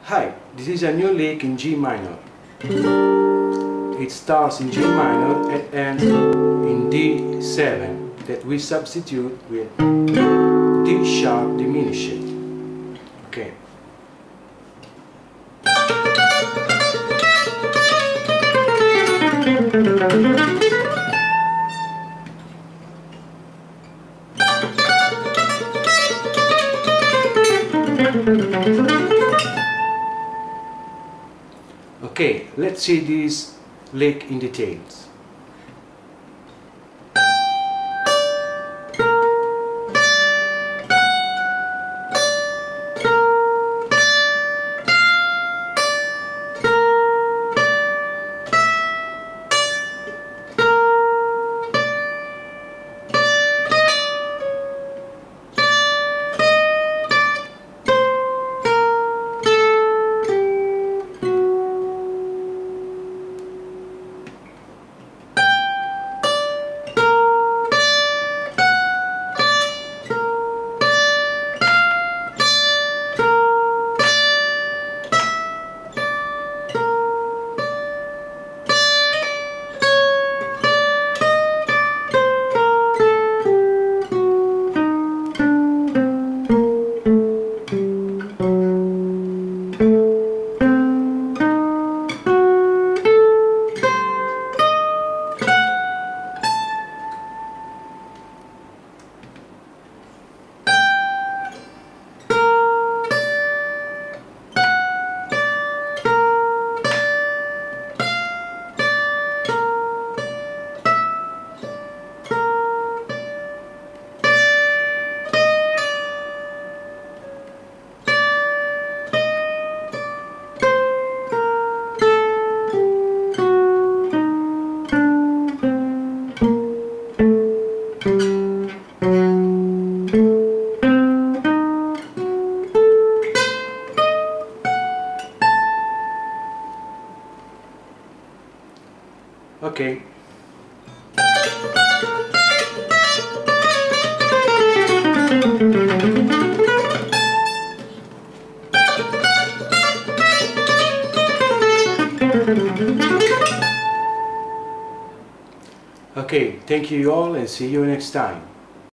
Hi, this is a new lick in G minor. It starts in G minor and ends in D7 that we substitute with D sharp diminished. Okay. Okay, let's see this lick in details. Okay. Okay, thank you all and see you next time.